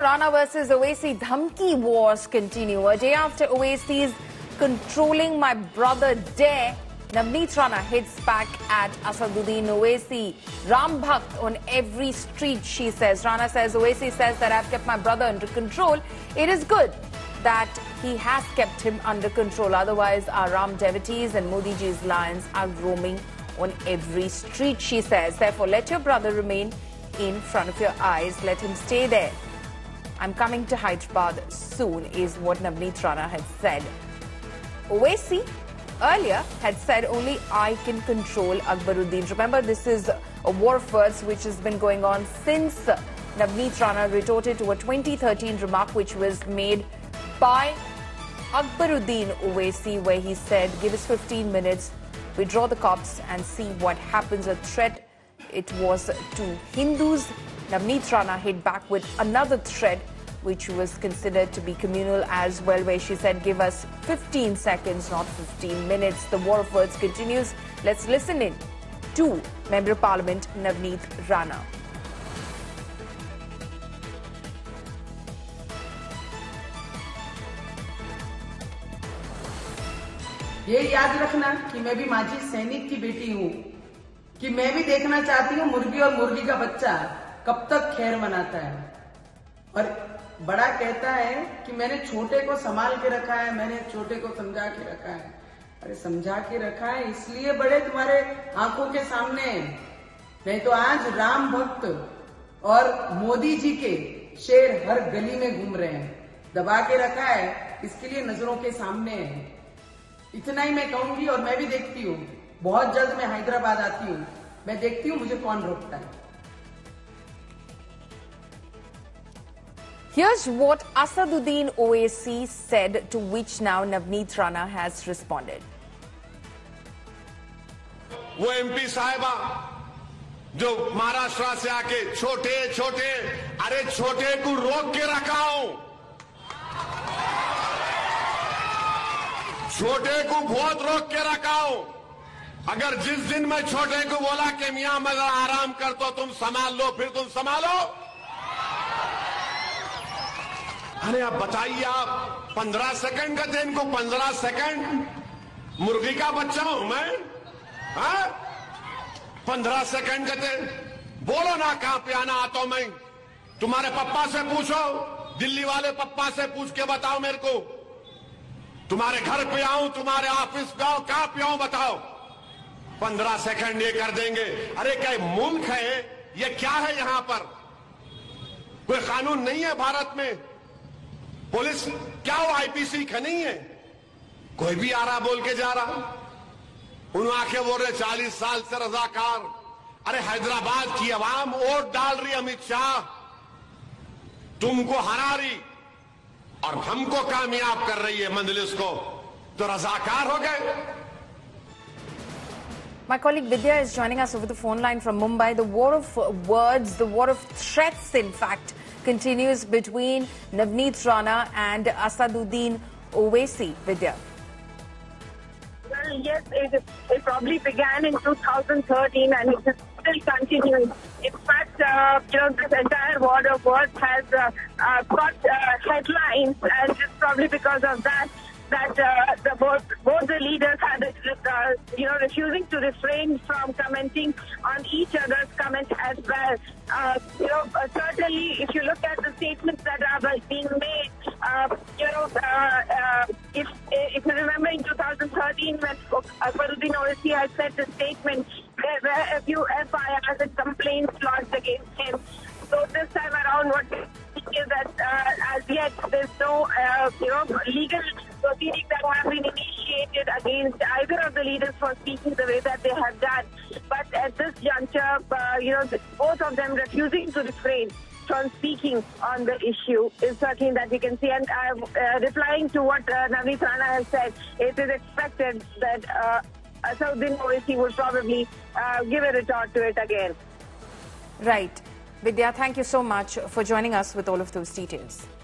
Rana versus Owaisi Dhamki wars continue. A day after Owaisi's controlling my brother dare, Navneet Rana hits back at Asaduddin Owaisi. Ram Bhakt on every street, she says. Rana says, Owaisi says that I've kept my brother under control. It is good that he has kept him under control. Otherwise, our Ram devotees and Modi ji's lions are roaming on every street, she says. Therefore, let your brother remain in front of your eyes. Let him stay there. I'm coming to Hyderabad soon, is what Navneet Rana had said. Owaisi earlier had said only I can control Akbaruddin. Remember, this is a war of words which has been going on since Navneet Rana retorted to a 2013 remark which was made by Akbaruddin Owaisi, where he said, give us 15 minutes, withdraw the cops and see what happens. A threat it was to Hindus. Navneet Rana hit back with another threat which was considered to be communal as well, where she said, give us 15 seconds, not 15 minutes. The war of words continues. Let's listen in to Member of Parliament Navneet Rana. ये याद रखना कि मैं भी माजी सैनिक की बेटी हूँ, कि मैं भी देखना चाहती हूँ मुर्गी और मुर्गी का बच्चा कब तक खैर मनाता है। और बड़ा कहता है कि मैंने छोटे को संभाल के रखा है, मैंने छोटे को समझा के रखा है। अरे समझा के रखा है इसलिए बड़े तुम्हारे आंखों के सामने, नहीं तो आज राम भक्त और मोदी जी के शेर हर गली में घूम रहे हैं। दबा के रखा है इसके लिए नजरों के सामने है। इतना ही मैं कहूंगी और मैं भी देखती हूँ, बहुत जल्द मैं हैदराबाद आती हूँ, मैं देखती हूँ मुझे कौन रोकता है। Here's what Asaduddin Owaisi said, to which now Navneet Rana has responded. वो एमपी साहिबा जो महाराष्ट्र से आके छोटे छोटे, अरे छोटे को रोक के रखा हूं, छोटे को बहुत रोक के रखा हूं। अगर जिस दिन मैं छोटे को बोला कि मियां मैं आराम कर तो तुम संभाल लो, फिर तुम संभालो। अरे आप बताइए, आप 15 सेकंड कहते हैं इनको, 15 सेकंड मुर्गी का बच्चा हूं मैं? 15 सेकंड कहते हैं, बोलो ना कहां पे आना आता हूं मैं। तुम्हारे पप्पा से पूछो, दिल्ली वाले पप्पा से पूछ के बताओ मेरे को। तुम्हारे घर पे आऊं, तुम्हारे ऑफिस पे आऊं, कहां पे आऊं बताओ। 15 सेकंड ये कर देंगे। अरे क्या मुल्क है ये? क्या है यहां पर? कोई कानून नहीं है भारत में? पुलिस क्या हो आईपीसी का नहीं है? कोई भी आ रहा बोल के जा रहा। उन आके बोल रहे 40 साल से रजाकार। अरे हैदराबाद की आवाम वोट डाल रही, अमित शाह तुमको हरा रही और हमको कामयाब कर रही है मंजलिस को, तो रजाकार हो गए। My colleague Vidya is joining us over the phone line from Mumbai. The war of words, the war of threats, in fact, continues between Navneet Rana and Asaduddin Owaisi. Vidya. Well, yes, it probably began in 2013 and it is still continuing. In fact, this entire war of words has got headlines, and it's probably because of that both the leaders had, refusing to refrain from commenting on each other's comments as well. Certainly, if you look at the statements that are being made, if you remember in 2013 when Akbaruddin Owaisi had said the statement, there were a few FIRs and complaints lodged against him. So this time around, what we think is that as yet there's no legal proceedings that have been initiated against either of the leaders for speaking the way that they have done. But at this juncture, both of them refusing to refrain from speaking on the issue is something that we can see. And replying to what Navneet Rana has said, it is expected that Asaduddin Owaisi will probably give a retort to it again. Right. Vidya, thank you so much for joining us with all of those details.